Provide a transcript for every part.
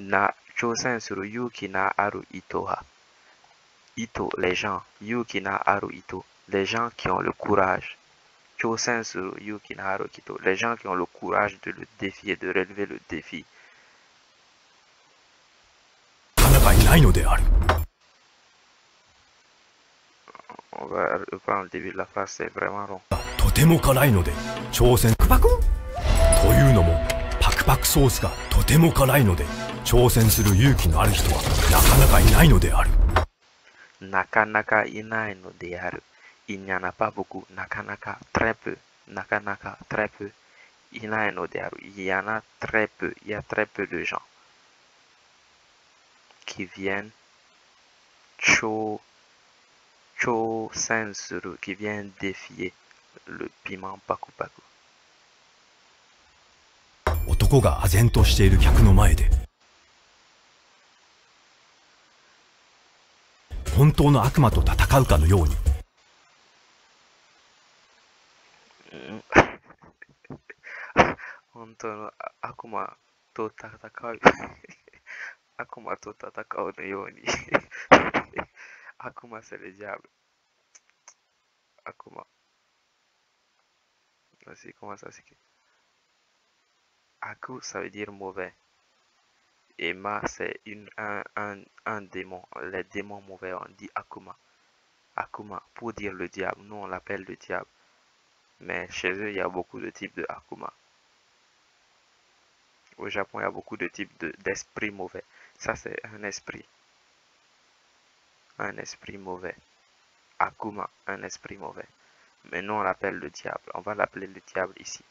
Na chosen suru yuki na aru ito ha. Ito, les gens. Yuki na aru ito. Les gens qui ont le courage. Chosen suru yuki na aru ito. Les gens qui ont le courage de le défier, de relever le défi. On va reprendre le début de la phrase, c'est vraiment long. とても辛いので挑戦パクというのもパクパクソースがとても辛いので挑戦する勇気のある人はなかなかいないのである。 Nakanaka inai no de aru. Il n'y en a pas beaucoup. Nakanaka, très peu. Nakanaka, très peu. Inai no de aru. Il y en a très peu. Il y a très peu de gens qui viennent sensuru, qui viennent défier le piment paku paku. 男が唖然としている客の前で本当の悪魔と戦うかのように本当の悪魔と戦う悪魔と戦うのように悪魔c'est le diable. Akuma. Voici comment ça s'écrit. Aku, ça veut dire mauvais. Et Ma, c'est un démon. Les démons mauvais, on dit Akuma. Akuma, pour dire le diable. Nous, on l'appelle le diable. Mais chez eux, il y a beaucoup de types de Akuma. Au Japon, il y a beaucoup de types d'esprits mauvais. Ça, c'est un esprit. Un esprit mauvais. Akuma, un esprit mauvais. Mais nous, on l'appelle le diable. On va l'appeler le diable ici.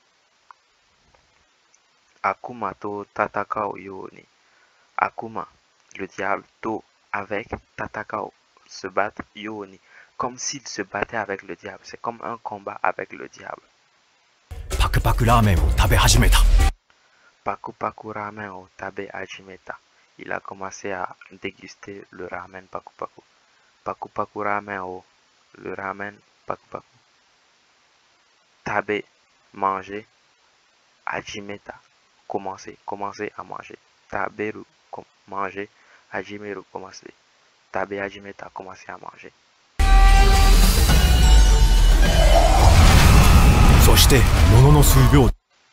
Akuma to tatakao yoni. Akuma, le diable, to avec tatakao, se battre yoni. Comme s'il se battait avec le diable. C'est comme un combat avec le diable. パクパクラーメンを食べ始めた。 Paku paku ramen o tabe hajimeta. Il a commencé à déguster le ramen paku paku. Paku paku ramen o, le ramen paku paku. Tabe, manger. Hajimeta, commencer à manger. Taberu, manger. Hajimeru, commencer. Tabe hajimeta, commencer à manger. そしてものの数秒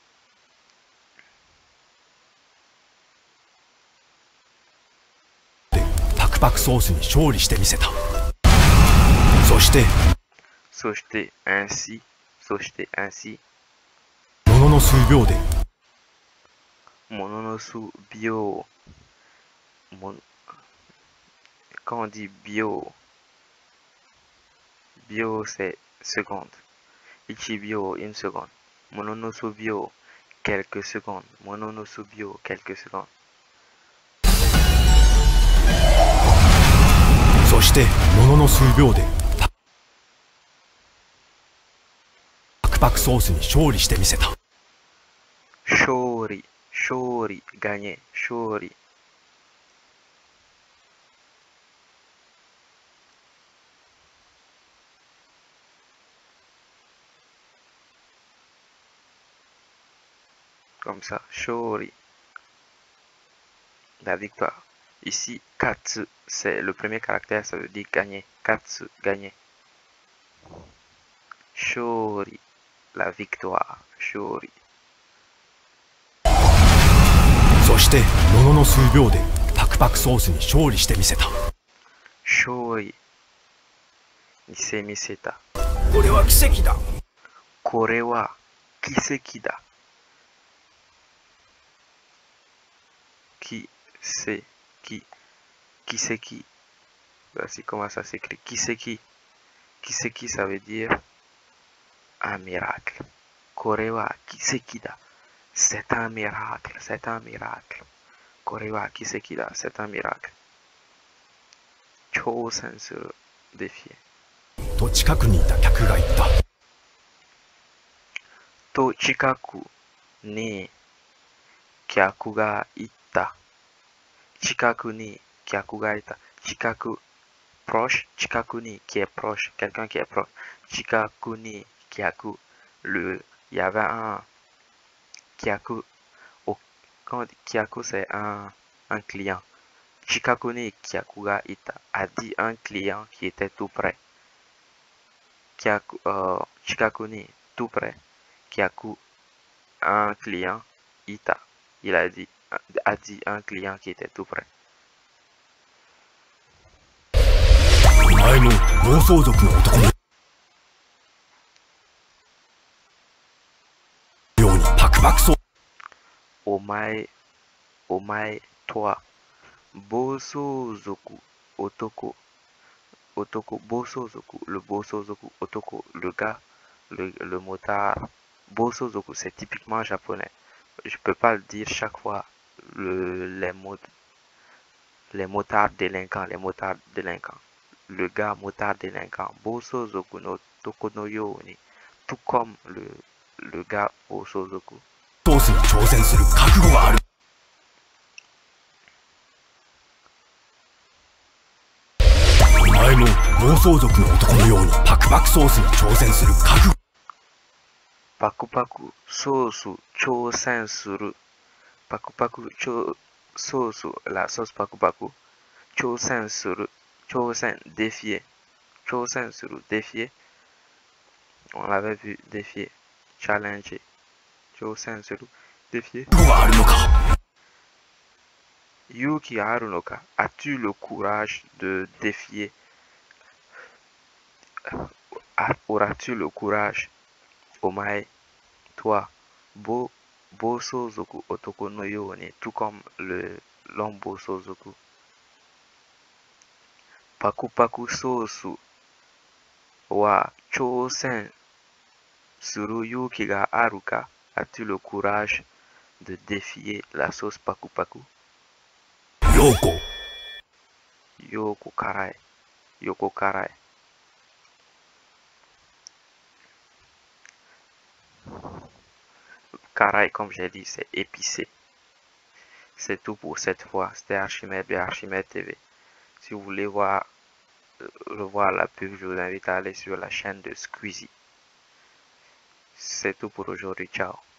でパクパクソースに勝利してみせた。そして ainsi ものの数秒で mononosu bio quand on dit bio c'est seconde. Ichi bio une seconde. Mononosu bio quelques secondes. Mononosu bio quelques secondes. そしてものの数秒でパクパクソースに勝利してみせた。 Shori, gagner, shori. Comme ça, shori. La victoire. Ici, katsu, c'est le premier caractère, ça veut dire gagner. Katsu, gagner. Shori, la victoire. Shori. そしてものの数秒でパクパクソースに勝利してみせた。 Shori, nisei miseta. これは奇跡だ。 Kore wa kiseki da. Kiseki. Voici comment ça s'écrit. Kiseki. Kiseki, ça veut dire un miracle. Kore wa kiseki da. C'est un miracle, c'est un miracle. Kore wa kiseki da, c'est un miracle. Chousen suru, défier. と近くにいた客が言った。 To chikaku ni kyaku ga itta. Chikaku ni kyaku ga itta. Chikaku, proche. Chikaku ni, qui est proche. Quelqu'un qui est proche. Chikaku ni kyaku. Il y avait un kyaku. Quand on dit kyaku, c'est un un client. Chikaku ni kyaku ga ita a dit un client qui était tout près. Chikaku ni tout près. Kyaku un client ita. Il a dit un client qui était tout près. 前の暴走族の男のようにパクパクそう。 Omae, toi, Bosozoku, Otoko, Bosozoku, Otoko, le gars, le motard. Bosozoku, c'est typiquement japonais. Je peux pas le dire chaque fois. Les motards délinquants, Le gars motard délinquant. Bosozoku no Toko no Yoni. Tout comme le gars Bosozoku. ソースに挑戦する覚悟がある。前の暴走族の男のようにパクパクソースに挑戦する覚悟。 パクパクソース挑戦する。パクパクソース、la sauce パクパク。挑戦する。挑戦、défier。挑戦する、défier。On l'avait vu, défier. Challenger. 挑戦する。défier. 覚悟があるのか。 勇気があるのか。As-tu le courage de défier? Auras-tu le courage? Omae, toi, Bosozoku Otoko no Yoni, tout comme l'homme Bosozoku. Paku Paku Sosu wa Chosen Suru Yuki ga Aruka. As-tu le courage de défier la sauce Paku Paku? Yoko. Yoko Karai. Yoko Karai. Karai, comme j'ai dit, c'est épicé. C'est tout pour cette fois. C'était Archimède de Archimède TV. Si vous voulez revoir la pub, je vous invite à aller sur la chaîne de Squeezie. C'est tout pour aujourd'hui. Ciao.